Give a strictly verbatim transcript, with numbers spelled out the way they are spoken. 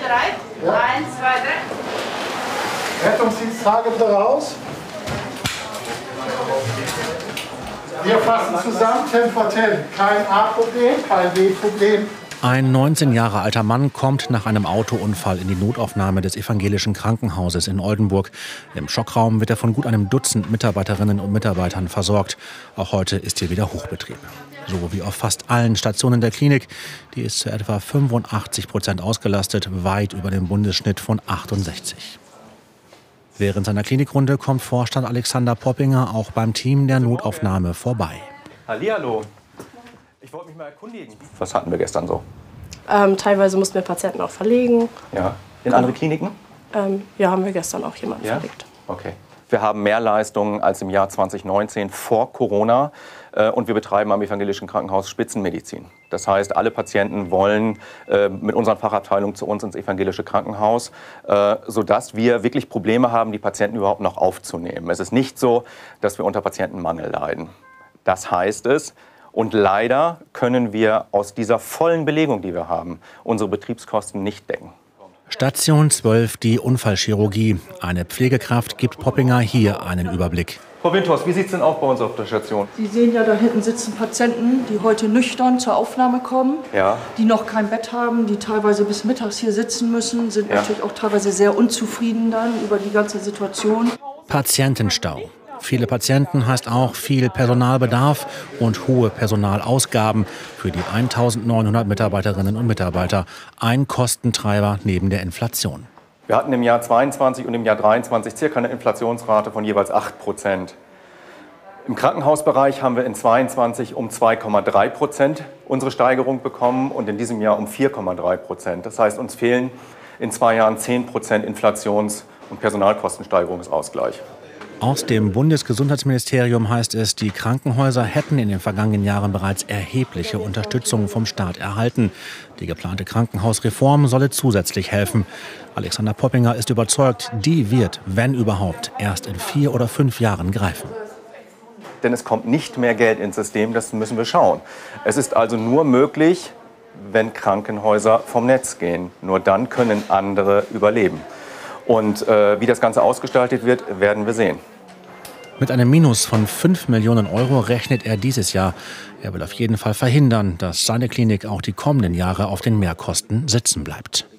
bereit? Ja. Eins, zwei, drei. Rettungsdiensttrage bitte raus. Wir fassen zusammen, zehn vor zehn. Kein A-Problem, kein B-Problem. Ein neunzehn Jahre alter Mann kommt nach einem Autounfall in die Notaufnahme des evangelischen Krankenhauses in Oldenburg. Im Schockraum wird er von gut einem Dutzend Mitarbeiterinnen und Mitarbeitern versorgt. Auch heute ist hier wieder Hochbetrieb. So wie auf fast allen Stationen der Klinik. Die ist zu etwa fünfundachtzig Prozent ausgelastet, weit über dem Bundesschnitt von achtundsechzig. Während seiner Klinikrunde kommt Vorstand Alexander Poppinger auch beim Team der Notaufnahme vorbei. Hallihallo. Ich wollte mich mal erkundigen. Was hatten wir gestern so? Ähm, teilweise mussten wir Patienten auch verlegen. Ja. In andere Kliniken? Ähm, ja, haben wir gestern auch jemanden ja? verlegt. Okay. Wir haben mehr Leistungen als im Jahr zwanzig neunzehn vor Corona. Äh, und wir betreiben am evangelischen Krankenhaus Spitzenmedizin. Das heißt, alle Patienten wollen äh, mit unseren Fachabteilungen zu uns ins evangelische Krankenhaus, äh, sodass wir wirklich Probleme haben, die Patienten überhaupt noch aufzunehmen. Es ist nicht so, dass wir unter Patientenmangel leiden. Das heißt es. Und leider können wir aus dieser vollen Belegung, die wir haben, unsere Betriebskosten nicht decken. Station zwölf, die Unfallchirurgie. Eine Pflegekraft gibt Poppinger hier einen Überblick. Frau Windhorst, wie sieht es denn aus bei uns auf der Station? Sie sehen ja, da hinten sitzen Patienten, die heute nüchtern zur Aufnahme kommen, ja. die noch kein Bett haben, die teilweise bis mittags hier sitzen müssen, sind ja. natürlich auch teilweise sehr unzufrieden dann über die ganze Situation. Patientenstau. Viele Patienten heißt auch viel Personalbedarf und hohe Personalausgaben für die eintausendneunhundert Mitarbeiterinnen und Mitarbeiter. Ein Kostentreiber neben der Inflation. Wir hatten im Jahr zweiundzwanzig und im Jahr dreiundzwanzig circa eine Inflationsrate von jeweils acht Prozent. Im Krankenhausbereich haben wir in zweiundzwanzig um zwei Komma drei Prozent unsere Steigerung bekommen und in diesem Jahr um vier Komma drei Prozent. Das heißt, uns fehlen in zwei Jahren zehn Prozent Inflations- und Personalkostensteigerungsausgleich. Aus dem Bundesgesundheitsministerium heißt es, die Krankenhäuser hätten in den vergangenen Jahren bereits erhebliche Unterstützung vom Staat erhalten. Die geplante Krankenhausreform solle zusätzlich helfen. Alexander Poppinger ist überzeugt, die wird, wenn überhaupt, erst in vier oder fünf Jahren greifen. Denn es kommt nicht mehr Geld ins System, das müssen wir schauen. Es ist also nur möglich, wenn Krankenhäuser vom Netz gehen. Nur dann können andere überleben. Und äh, wie das Ganze ausgestaltet wird, werden wir sehen. Mit einem Minus von fünf Millionen Euro rechnet er dieses Jahr. Er will auf jeden Fall verhindern, dass seine Klinik auch die kommenden Jahre auf den Mehrkosten sitzen bleibt.